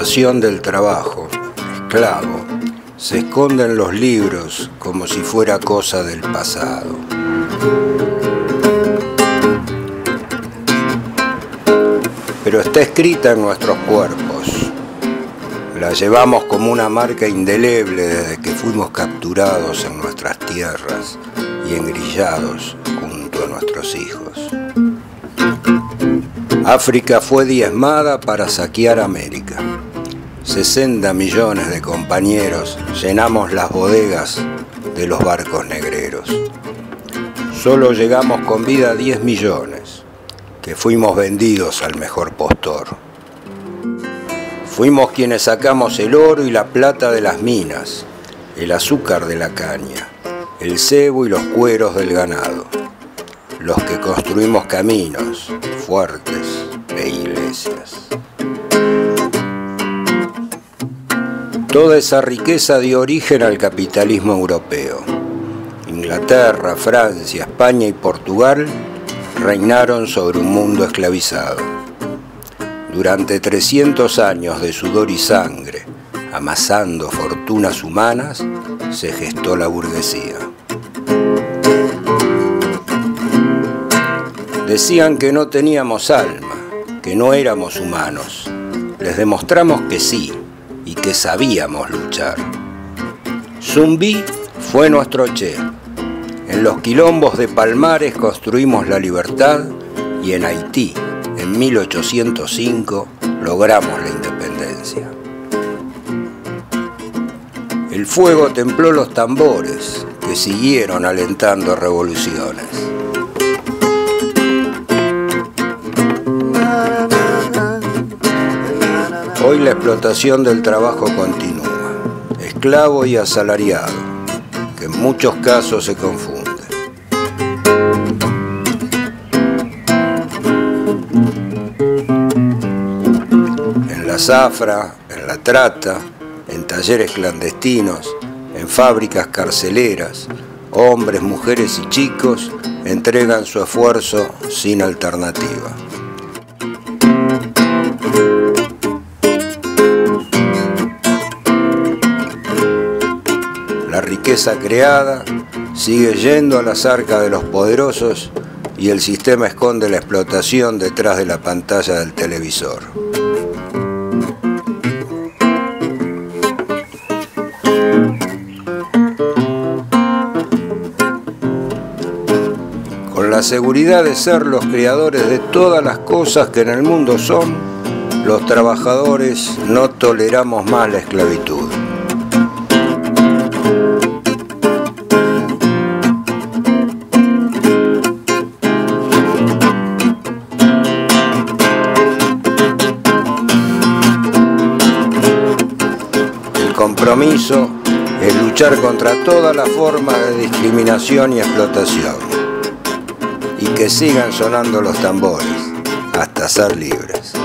explotación del trabajo, esclavo, se esconde en los libros como si fuera cosa del pasado. Pero está escrita en nuestros cuerpos. La llevamos como una marca indeleble desde que fuimos capturados en nuestras tierras y engrillados junto a nuestros hijos. África fue diezmada para saquear América. 60 millones de compañeros llenamos las bodegas de los barcos negreros. Solo llegamos con vida 10 millones, que fuimos vendidos al mejor postor. Fuimos quienes sacamos el oro y la plata de las minas, el azúcar de la caña, el cebo y los cueros del ganado, los que construimos caminos, fuertes e iglesias. Toda esa riqueza dio origen al capitalismo europeo. Inglaterra, Francia, España y Portugal reinaron sobre un mundo esclavizado. Durante 300 años de sudor y sangre, amasando fortunas humanas, se gestó la burguesía. Decían que no teníamos alma, que no éramos humanos. Les demostramos que sí, y que sabíamos luchar. Zumbí fue nuestro Che. En los quilombos de Palmares construimos la libertad y en Haití, en 1805, logramos la independencia. El fuego templó los tambores que siguieron alentando revoluciones. Hoy la explotación del trabajo continúa, esclavo y asalariado, que en muchos casos se confunde. En la zafra, en la trata, en talleres clandestinos, en fábricas carceleras, hombres, mujeres y chicos entregan su esfuerzo sin alternativa. La riqueza creada sigue yendo a las arcas de los poderosos y el sistema esconde la explotación detrás de la pantalla del televisor. Con la seguridad de ser los creadores de todas las cosas que en el mundo son, los trabajadores no toleramos más la esclavitud. El compromiso es luchar contra todas las formas de discriminación y explotación, y que sigan sonando los tambores hasta ser libres.